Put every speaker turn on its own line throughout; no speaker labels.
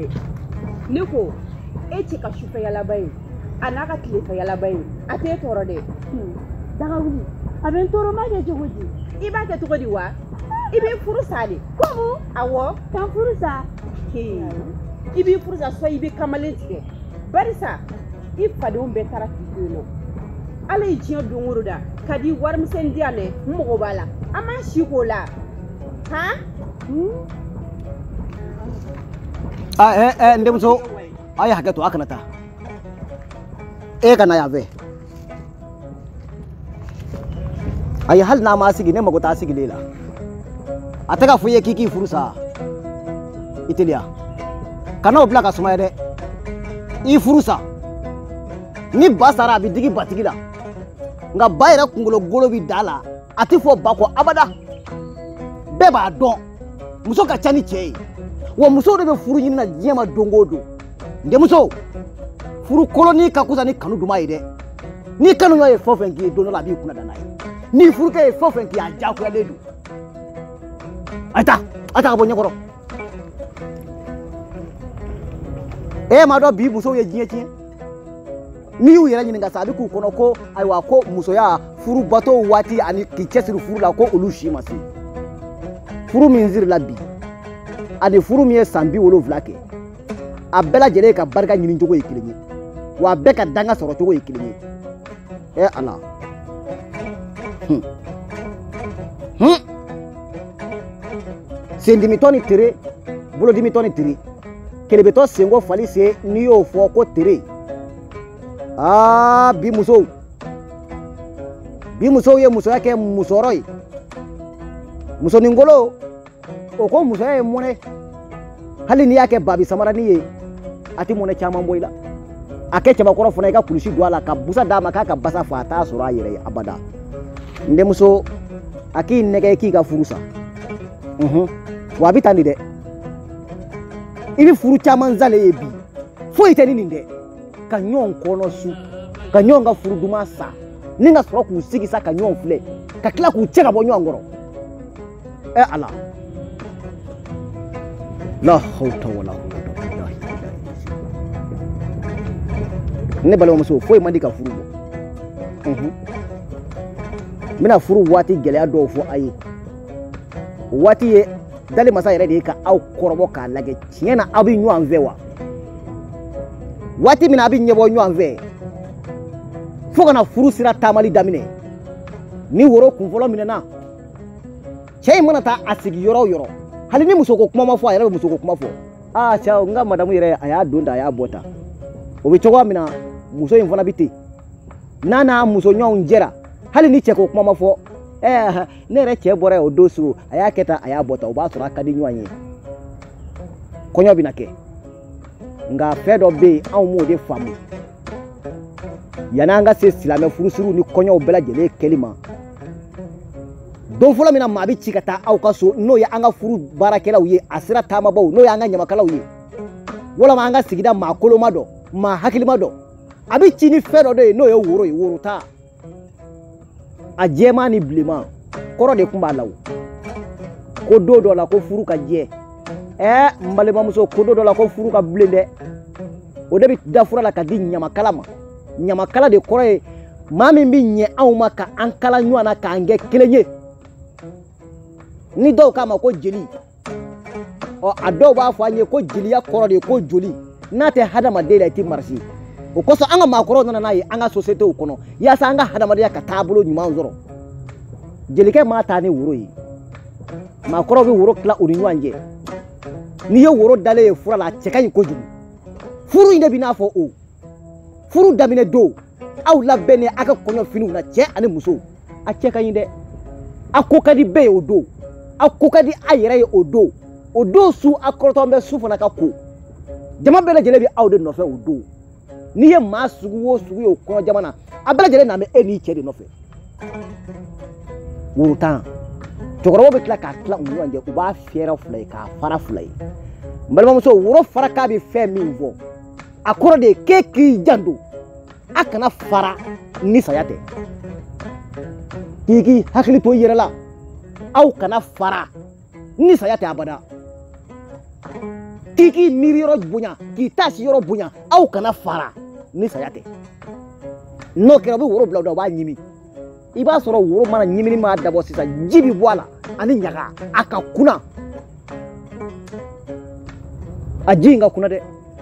de ne ko e cɛ ka sufɛ yalaba ye a n'a ka tilefɛ yalaba ye a t'e tɔɔrɔ dɛ daga wuli a bɛ n tɔɔrɔ ma kɛ cogo di i b'a kɛ cogo di wa i b'i furu sa de komu awɔ kan furu sa i b'i furu sa so i bɛ kamalen tigɛ barisa i fadenw bɛɛ taara k'i to yen nɔ ala ye diɲɛ don o don da ka di warimisɛn di yan dɛ n mago b'a la an m'a si k'o la han
ndemuso a ye hakɛ to a kana taa e kana yan fɛ a ye hali n'a ma sigi ne mago t'a sigilen la a tɛ ka fɔ i ye k'i k'i furu sa i teliya kana o bila ka sumaya dɛ i furu sa ni ba sara a bɛ digi batigi la nka ba yɛrɛ kunkolo golo bɛ da la a tɛ fɔ ba kɔ abada bɛɛ b'a dɔn muso ka ca ni cɛ ye wa muso de bɛ furu ɲini na diɲɛ ma don o don denmuso furu koloni ka kusa ni kanu duman ye dɛ ni kanuɲɔgɔn ye fɛn o fɛn k'i ye don dɔ la a b'i kunna da n'a ye ni furukɛ ye fɛn o fɛn k'i ye a diyagoyalen don a ta ka bɔ ɲɛkɔrɔ e m'a dɔn bi musow ye diɲɛ tiɲɛ n'i y'u yɛrɛ ɲininka sa a bɛ k'u kɔnɔ ko ayiwa ko musoya furu bato waati ani k'i cɛsiri furu la ko olu si ma se furu min sirila bi ani furu min ye san 70 kɛ a bɛɛ lajɛlen ka barika ɲini cogo ye kelen ye wa a bɛɛ ka danga sɔrɔ cogo ye kelen ye ala sendimitɔ ni tere bolodimitɔ ni tere kelebetɔ senko fali se n'i y'o fɔ ko tere bi musow ye musoya kɛ musɔrɔ ye musoningolo o ko musoya ye mɔnɛ hali n'i y'a kɛ babi samaranin ye a tɛ mɔnɛ caman bɔ i la a kɛ cɛbakɔrɔ fana i ka kulusi don a la ka busa d'a ma k'a ka basa fa a t'a sɔrɔ a yɛrɛ ye abada n denmuso a k'i nɛgɛ k'i ka furu sa wa a bɛ tan de dɛ i bɛ furu caman zale ye bi foyi tɛ ni nin dɛ ka ɲɔgɔn kɔnɔ su ka ɲɔgɔn ka furu duman sa ni ka sɔrɔ k'u sigi sa ka ɲɔgɔn filɛ ka tila k'u cɛ ka bɔ ɲɔgɔn kɔrɔ ala la hawla wala quwwata illa billah ne balimamuso foyi man di ka furu bɔ n bɛna furu waati gɛlɛya dɔw fɔ a ye o waati ye dali masa yɛrɛ de ye ka aw kɔrɔbɔ k'a lajɛ tiɲɛ na aw bɛ ɲɔgɔn fɛ wa waati min na a bɛ ɲɛbɔ ɲɔgɔn fɛ fo kana furu sira taamali daminɛ ni woro kunfɔlɔ minɛna cɛ in mana taa a sigi yɔrɔ o yɔrɔ hali ni muso ko kuma ma fɔ a yɛrɛ bɛ muso ko kuma fɔ cɛ n ka madamu yɛrɛ a y'a don ta a y'a bɔ ta o bɛ cogoya min na muso in fana bɛ ten n'a n'a muso ɲɔgɔnw jɛra hali ni cɛ ko kuma ma fɔ ne yɛrɛ cɛ bɔra yen o don su a y'a kɛ tan a y'a bɔ tan o b'a sɔrɔ a ka di ɲɔgɔn ye kɔɲɔ bɛ na kɛ nka fɛn dɔ bɛ yen anw m'o de faamu yanni an ka se silamɛ furusiriw ni kɔɲɔw bɛɛ lajɛlen kɛli ma don fɔlɔ min na maa bɛ ci ka taa aw ka so n'o ye an ka furu baarakɛlaw ye a sera taamabaw n'o ye an ka ɲamakalaw ye walama an ka sigida maa koloma dɔ maa hakilima dɔ a bɛ ci ni fɛn dɔ de ye n'o ye woro ye worota a jɛman ni bilenman kɔrɔ de tun b'a la o ko don dɔ la ko furu ka jɛ n balimamuso ko don dɔ la ko furu ka bilen dɛ o de bɛ da fura la ka di ɲamakala ma ɲamakala de kɔrɔ ye maa min bɛ ɲɛ anw ma ka an kala ɲɔgɔn na k'an kɛ kelen ye ni dɔw k'a ma ko jeli a dɔw b'a fɔ an ye ko jeliya kɔrɔ de ye ko joli n'a tɛ hadamaden la i tɛ marisi o kosɔn an ka maakɔrɔw nana n'a ye an ka sociétéw kɔnɔ yaasa an ka hadamadenya ka taabolo ɲuman sɔrɔ jelikɛ m'a taa ni woro ye maakɔrɔw bɛ woro tila u ni ɲɔgɔn cɛ n'i ye woro dalen ye fura la a cɛ ka ɲi kojugu furu in de bɛ n'a fɔ o furu daminɛ don aw labɛnnen aw ka kɔɲɔ finiw na cɛ ani muso a cɛ ka ɲi dɛ a ko ka di bɛɛ ye o don a ko ka di a yɛrɛ ye o don su a kɔrɔtɔ bɛ su fana ka ko jama bɛɛ lajɛlen bɛ aw de nɔfɛ o don n'i ye maa sugu o sugu ye o kɔnɔ jama na a bɛɛ lajɛlen na bɛ e n'i cɛ de nɔfɛ worotan cɛkɔrɔbaw bɛ tila k'a tila u ni ɲɔgɔn cɛ u b'a fiyɛra fila ye k'a fara fila ye n balimamuso woro fara k'a bɛ fɛn min fɔ a kɔrɔ de ye k'e k'i janto a kana fara ni saya tɛ k'i hakili to i yɛrɛ la aw kana fara ni saya tɛ abada k'i miiri yɔrɔ bonya k'i taasi yɔrɔ bonya aw kana fara ni saya tɛ n'o kɛra u bɛ woro bila u da u b'a ɲimi i b'a sɔrɔ woro mana ɲimini maa dabɔ sisan ji bi bɔ a la ani ɲaga a ka kunna a ji in ka kunna dɛ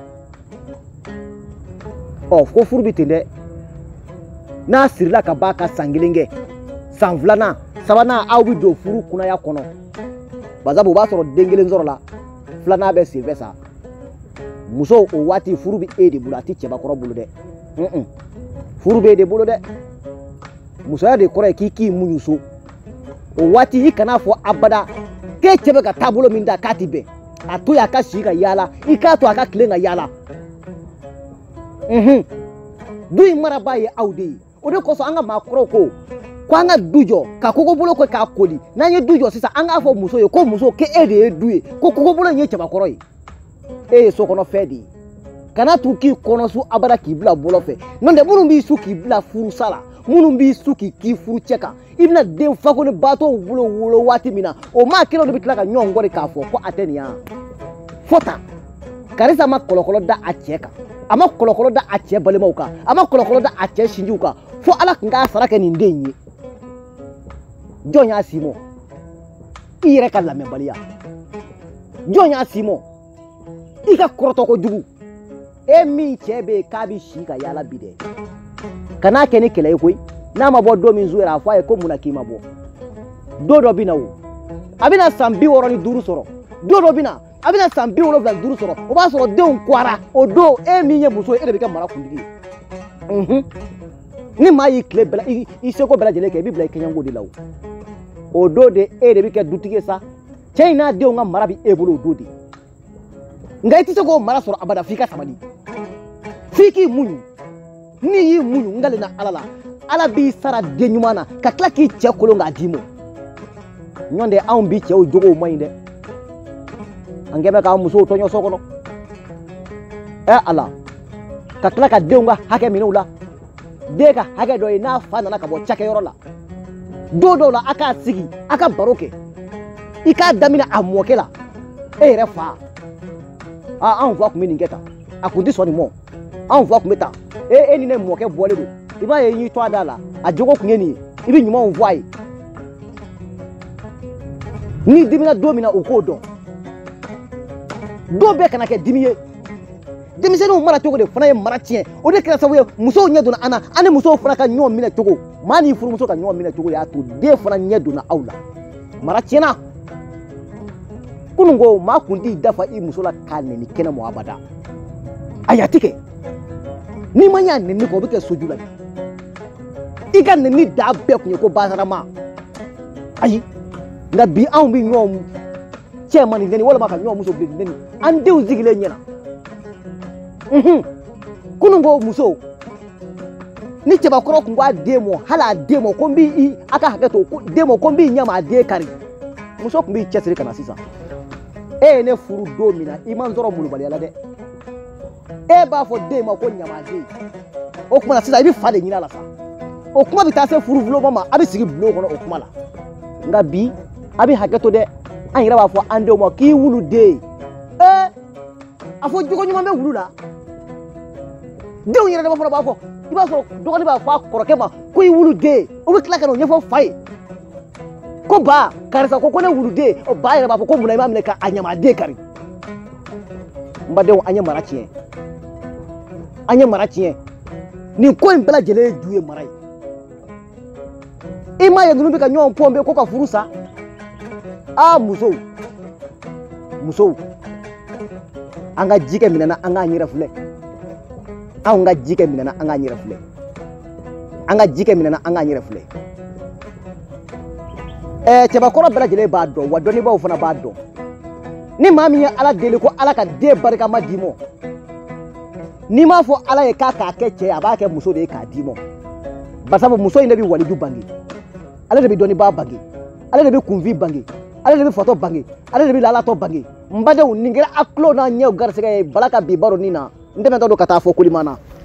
ɔ ko furu bi ten dɛ n'a sirila ka ban ka san 1 kɛ san 2nan 3nan aw bi don furu kunnaya kɔnɔ basabu o b'a sɔrɔ den 1 sɔrɔ la 2nan bɛ senfɛ sa muso o waati furu bi e de bolo a tɛ cɛbakɔrɔ bolo dɛ furu b'e de bolo dɛ musoya de kɔrɔ ye k'i muɲu so o waati i kana fɔ abada k'e cɛ bɛ ka taabolo min da k'a ti bɛn a to yen a ka si ka yaala i k'a to a ka tilen ka yaala du in marabaa ye aw de ye o de kosɔn an ka maakɔrɔw ko an ka du jɔ ka kogobolo kɛ k'a koli n'an ye du jɔ sisan an k'a fɔ muso ye ko muso k'e de ye du ye ko kogobolo in ye cɛbakɔrɔ ye e ye sokɔnɔfɛn de ye kana tun k'i kɔnɔ su abada k'i bila bɔlɔ fɛ n'o tɛ minnu b'i su k'i bila furusa la minnu b'i su k'i k'i furu cɛ kan i bɛna den fako ni baatɔw bolo wolo waati min na o maa kelen de bɛ tila ka ɲɔgɔn kɔri k'a fɔ ko a tɛ nin yan fo tan karisa ma kɔlɔkɔlɔ da a cɛ kan a ma kɔlɔkɔlɔ da a cɛ balimaw kan a ma kɔlɔkɔlɔ da a cɛ sinjiw kan fo ala tun k'a sara kɛ nin den ye jɔn y'a si mɔ i yɛrɛ ka lamɛnbaliya jɔn y'a si mɔ i ka kɔrɔtɔ kojugu e min cɛ bɛ yen k'a bɛ si ka yaala bi dɛ kan'a kɛ ni kɛlɛ ye koyi n'a ma bɔ don min su yɛrɛ a fɔ a ye ko munna k'i ma bɔ don dɔ bɛ na o a bɛna san 65 sɔrɔ don dɔ bɛ na a bɛna san 75 sɔrɔ o b'a sɔrɔ denw kɔra o don e min ye muso ye e de bɛ kɛ mara kuntigi ye ni maa y'i tile bɛɛ i seko bɛɛ lajɛlen kɛ i bɛ bila i kɛɲɛko de la o don de e de bɛ kɛ dutigi ye sa cɛ in n'a denw ka mara bɛ e bolo o don de nka i tɛ se k'o mara sɔrɔ abada f'i ka sabali f'i k'i muɲu n'i y'i muɲu n galena ala la ala b'i sara den ɲuman na ka tila k'i cɛ kolon k'a d'i ma ɲɔn tɛ anw bi cɛw jogow man ɲi dɛ an kɛ bɛ k'an musow tɔɲɔ so kɔnɔ ala ka tila ka denw ka hakɛ minɛ u la den ka hakɛ dɔ ye n'a fa nana ka bɔ cakɛyɔrɔ la don dɔw la a k'a sigi a ka baro kɛ i k'a daminɛ a mɔkɛ la e yɛrɛ fa anw fa tun bɛ nin kɛ tan a tun tɛ sɔn nin mɔ anw fa tun bɛ tan e ni ne mɔkɛ bɔlen don i b'a ye i y'i to a da la a jogo tun ye nin ye i bɛ ɲumanw fɔ a ye n'i dimina don min na o k'o dɔn don bɛɛ kana kɛ dimi ye denmisɛnninw mara cogo de fana ye mara tiɲɛ o de kɛra sababu ye musow ɲɛ donna an na an ni musow fana ka ɲɔgɔn minɛ cogo maa ni furumuso ka ɲɔgɔn minɛ cogo y'a to den fana ɲɛ donna aw la mara tiɲɛna kunun ko maa kun t'i dafa i muso la k'a nɛni kɛnɛ mɔ abada a yati kɛ n'i ma ɲ'a nɛni kɔ o bɛ kɛ soju la i ka nɛni da bɛɛ kun ye ko bazarama ayi nka bi anw bɛ ɲɔgɔn cɛ ma nin nɛni walima ka ɲɔgɔn muso bilen nɛni an denw sigilen ɲɛna kunun ko muso ni cɛbakɔrɔ tun b'a den mɔ hali a den mɔ ko n b'i a ka hakɛ to den mɔ ko n b'i ɲɛma a den kari muso tun b'i cɛsiri ka na sisan e ye ne furu don min na i ma n sɔrɔ molobaliya la dɛ e b'a fɔ den ma ko ɲamaden o tuma na sisan i bɛ fa de ɲini a la sa o kuma bɛ taa se furufuloma ma a bɛ sigi bulon kɔnɔ o kuma la nka bi a bɛ hakɛ to dɛ an yɛrɛ b'a fɔ an denw ma k'i wulu den a fɔ jogo ɲuman bɛ wulu la denw yɛrɛ dama fana b'a fɔ i b'a sɔrɔ dɔgɔnin b'a fɔ a kɔrɔkɛ ma ko i wulu den o bɛ tila ka n'o ɲɛfɔ fa ye ko ba karisa ko ne wulu den o ba yɛrɛ b'a fɔ ko munna i b'a minɛ ka a ɲamaden kari n badenw an ye mara tiɲɛ an ye mara tiɲɛ nin ko in bɛɛ lajɛlen ye ju ye mara ye i m'a ye ninnu bɛ ka ɲɔgɔn pɔnpe ko ka furu sa musow an ka ji kɛ minɛn na an k'an yɛrɛ filɛ anw ka ji kɛ minɛn na an k'an yɛrɛ filɛ an ka ji kɛ minɛn na an k'an yɛrɛ filɛ cɛbakɔrɔ bɛɛ lajɛlen b'a dɔn wa dɔnnibaaw fana b'a dɔn ni maa min ye ala deli ko ala ka den barikama d'i ma n'i m'a fɔ ala ye k'a k'a kɛ cɛ ye a b'a kɛ muso de ye k'a d'i ma basabu muso in de bɛ waliju bange ale de bɛ dɔnnibaa bange ale de bɛ kunfin bange ale de bɛ fatɔ bange ale de bɛ lalatɔ bange n badenw nin kɛra a tulo n'a ɲɛw garisɛgɛ ye bala ka bi baro nin na n tɛmɛtɔ don ka taa fɔ Kolimana